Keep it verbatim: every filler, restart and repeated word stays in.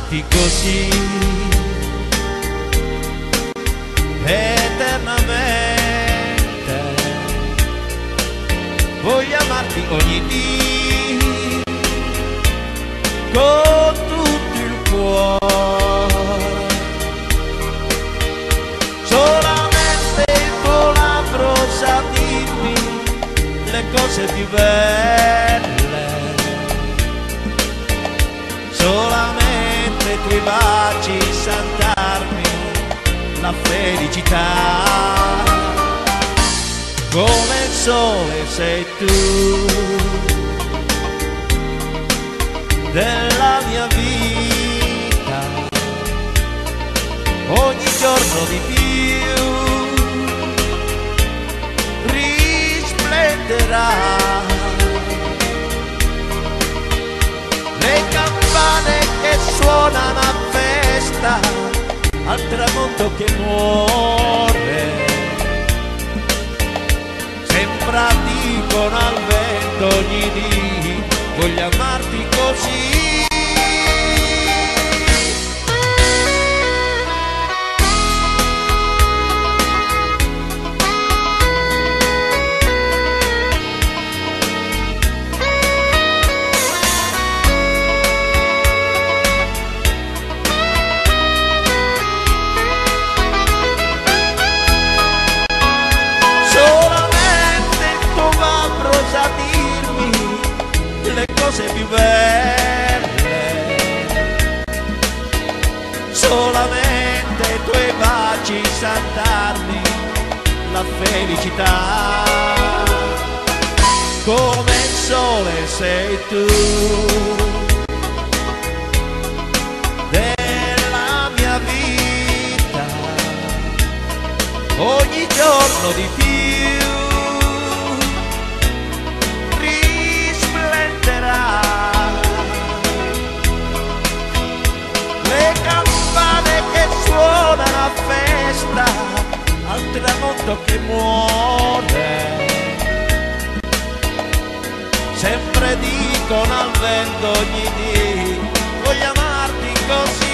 amarti così eternamente, voglio amarti ogni dì con tutto il cuore, solamente il tuo labbro sa dirmi le cose più belle, solamente i tuoi baci san darmi la felicità, come il sole sei tu della mia vita, ogni giorno di più risplenderà, le campane che suonano a festa al tramonto che muore, sembra dicono al vento ogni dì, voglio amarti così. Le cose più belle, solamente i tuoi baci san darmi la felicità, come il sole sei tu della mia vita, ogni giorno di più le campane che suonano a festa al tramonto che muore, sempre dicono al vento ogni dì, voglio amarti così.